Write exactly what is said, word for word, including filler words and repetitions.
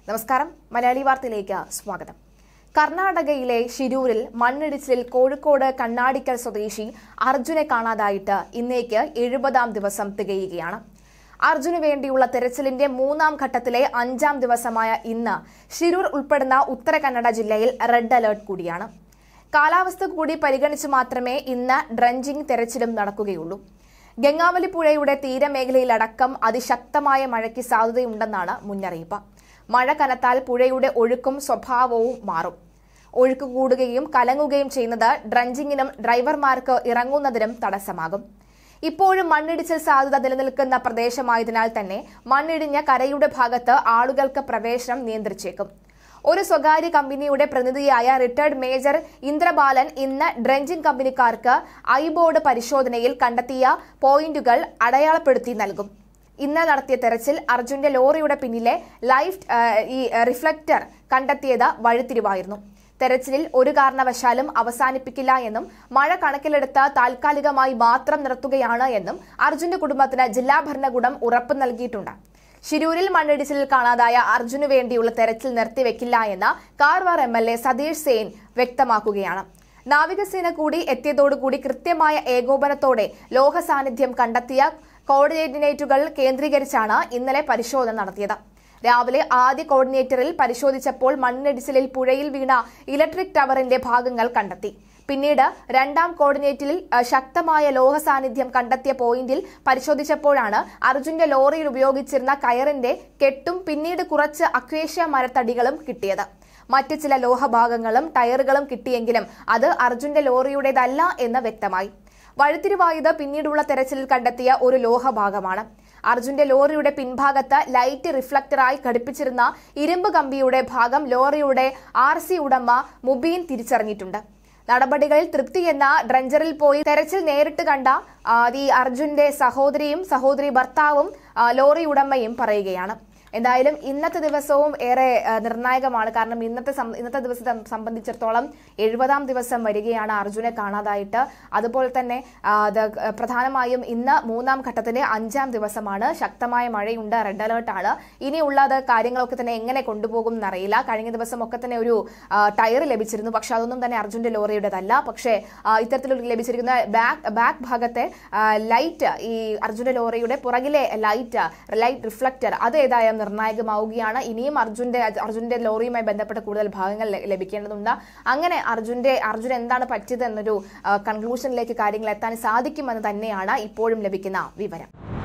നമസ്കാരം, മലയാളി വാർത്തയിലേക്ക് സ്വാഗതം. കർണാടകയിലെ ഷിരൂരിൽ മണ്ണിടിച്ചിലിൽ കോഴിക്കോട് കണ്ണാടിക്കൽ സ്വദേശി അർജുനെ കാണാതായിട്ട് ഇന്നേക്ക് എഴുപതാം ദിവസം തികയുകയാണ്. അർജുനു വേണ്ടിയുള്ള തെരച്ചിലിന്റെ മൂന്നാം ഘട്ടത്തിലെ അഞ്ചാം ദിവസമായ ഇന്ന് ഷിരൂർ ഉൾപ്പെടുന്ന ഉത്തര കന്നഡ ജില്ലയിൽ റെഡ് അലർട്ട് കൂടിയാണ്. കാലാവസ്ഥ കൂടി പരിഗണിച്ച് മാത്രമേ ഇന്ന് ഡ്രഞ്ചിംഗ് തെരച്ചിലും നടക്കുകയുള്ളൂ. ഗംഗാവലി പുഴയുടെ തീരമേഖലയിലടക്കം അതിശക്തമായ മഴയ്ക്ക് സാധ്യതയുണ്ടെന്നാണ് മുന്നറിയിപ്പ്. മഴ കനത്താൽ പുഴയുടെ ഒഴുക്കും സ്വഭാവവും മാറും. ഒഴുക്ക് കൂടുകയും കലങ്ങുകയും ചെയ്യുന്നത് ഡ്രഞ്ചിങ്ങിനും ഡ്രൈവർമാർക്ക് ഇറങ്ങുന്നതിനും തടസ്സമാകും. ഇപ്പോഴും മണ്ണിടിച്ചിൽ സാധ്യത നിലനിൽക്കുന്ന പ്രദേശമായതിനാൽ തന്നെ മണ്ണിടിഞ്ഞ കരയുടെ ഭാഗത്ത് ആളുകൾക്ക് പ്രവേശനം നിയന്ത്രിച്ചേക്കും. ഒരു സ്വകാര്യ കമ്പനിയുടെ പ്രതിനിധിയായ റിട്ടയർഡ് മേജർ ഇന്ദ്രബാലൻ ഇന്ന് ഡ്രഞ്ചിംഗ് കമ്പനിക്കാർക്ക് ഐബോർഡ് പരിശോധനയിൽ കണ്ടെത്തിയ പോയിന്റുകൾ അടയാളപ്പെടുത്തി നൽകും. ഇന്ന് നടത്തിയ തെരച്ചിൽ അർജുന്റെ ലോറിയുടെ പിന്നിലെ ലൈഫ് ഈ റിഫ്ലക്ടർ കണ്ടെത്തിയത് വഴിത്തിരിവായിരുന്നു. തെരച്ചിലിൽ ഒരു കാരണവശാലും അവസാനിപ്പിക്കില്ല എന്നും മഴ കണക്കിലെടുത്ത് താൽക്കാലികമായി മാത്രം നിർത്തുകയാണ് എന്നും അർജുന്റെ കുടുംബത്തിന് ജില്ലാ ഭരണകൂടം ഉറപ്പ് നൽകിയിട്ടുണ്ട്. ഷിരൂരിൽ മണ്ണിടിച്ചിലിൽ കാണാതായ അർജുനു വേണ്ടിയുള്ള തെരച്ചിൽ നിർത്തിവെക്കില്ല എന്ന് Karwar M L A Satish Sail വ്യക്തമാക്കുകയാണ്. നാവികസേന കൂടി എത്തിയതോടുകൂടി കൃത്യമായ ഏകോപനത്തോടെ ലോഹ സാന്നിധ്യം കണ്ടെത്തിയ കോർഡിനേറ്റുകൾ കേന്ദ്രീകരിച്ചാണ് ഇന്നലെ പരിശോധന നടത്തിയത്. രാവിലെ ആദ്യ കോർഡിനേറ്ററിൽ പരിശോധിച്ചപ്പോൾ മണ്ണിടിച്ചിലിൽ പുഴയിൽ വീണ ഇലക്ട്രിക് ടവറിന്റെ ഭാഗങ്ങൾ കണ്ടെത്തി. പിന്നീട് രണ്ടാം കോർഡിനേറ്റിൽ ശക്തമായ ലോഹ സാന്നിധ്യം കണ്ടെത്തിയ പോയിന്റിൽ പരിശോധിച്ചപ്പോഴാണ് അർജുന്റെ ലോറിയിൽ ഉപയോഗിച്ചിരുന്ന കയറിന്റെ കെട്ടും പിന്നീട് കുറച്ച് അക്വേഷ്യ മരത്തടികളും കിട്ടിയത്. മറ്റ് ചില ലോഹഭാഗങ്ങളും ടയറുകളും കിട്ടിയെങ്കിലും അത് അർജുന്റെ ലോറിയുടേതല്ല എന്ന് വ്യക്തമായി. വഴിത്തിരിവായത് പിന്നീടുള്ള തെരച്ചിലിൽ കണ്ടെത്തിയ ഒരു ലോഹഭാഗമാണ്. അർജുന്റെ ലോറിയുടെ പിൻഭാഗത്ത് ലൈറ്റ് റിഫ്ലക്ടറായി ഘടിപ്പിച്ചിരുന്ന ഇരുമ്പ് കമ്പിയുടെ ഭാഗം ലോറിയുടെ ആർ സി ഉടമ മുബീൻ തിരിച്ചറിഞ്ഞിട്ടുണ്ട്. നടപടികളിൽ തൃപ്തിയെന്ന ഡ്രഞ്ചറിൽ പോയി തെരച്ചിൽ നേരിട്ട് കണ്ട ഈ അർജുന്റെ സഹോദരിയും സഹോദരി ഭർത്താവും ലോറി ഉടമയും പറയുകയാണ്. എന്തായാലും ഇന്നത്തെ ദിവസവും ഏറെ നിർണായകമാണ്. കാരണം ഇന്നത്തെ ഇന്നത്തെ ദിവസത്തെ സംബന്ധിച്ചിടത്തോളം എഴുപതാം ദിവസം വരികയാണ് അർജുനെ കാണാതായിട്ട്. അതുപോലെ തന്നെ പ്രധാനമായും ഇന്ന് മൂന്നാം ഘട്ടത്തിന്റെ അഞ്ചാം ദിവസമാണ്. ശക്തമായ മഴയുണ്ട്, റെഡ് അലേർട്ടാണ്. ഇനിയുള്ളത് കാര്യങ്ങളൊക്കെ തന്നെ എങ്ങനെ കൊണ്ടുപോകും എന്നറിയില്ല. കഴിഞ്ഞ ദിവസം ഒക്കെ തന്നെ ഒരു ടയർ ലഭിച്ചിരുന്നു, പക്ഷെ അതൊന്നും തന്നെ അർജുന്റെ ലോറിയുടേതല്ല. പക്ഷേ ഇത്തരത്തിൽ ലഭിച്ചിരിക്കുന്ന ബാക്ക് ബാക്ക് ഭാഗത്തെ ലൈറ്റ്, ഈ അർജുന്റെ ലോറിയുടെ പുറകിലെ ലൈറ്റ് ലൈറ്റ് റിഫ്ലക്ടർ അത് ഏതായാലും നിർണായകമാവുകയാണ്. ഇനിയും അർജുന്റെ അർജുന്റെ ലോറിയുമായി ബന്ധപ്പെട്ട കൂടുതൽ ഭാഗങ്ങൾ ലഭിക്കേണ്ടതുണ്ട്. അങ്ങനെ അർജുന്റെ അർജുൻ എന്താണ് പറ്റിയത് എന്നൊരു കൺക്ലൂഷനിലേക്ക് കാര്യങ്ങൾ എത്താൻ സാധിക്കുമെന്ന് തന്നെയാണ് ഇപ്പോഴും ലഭിക്കുന്ന വിവരം.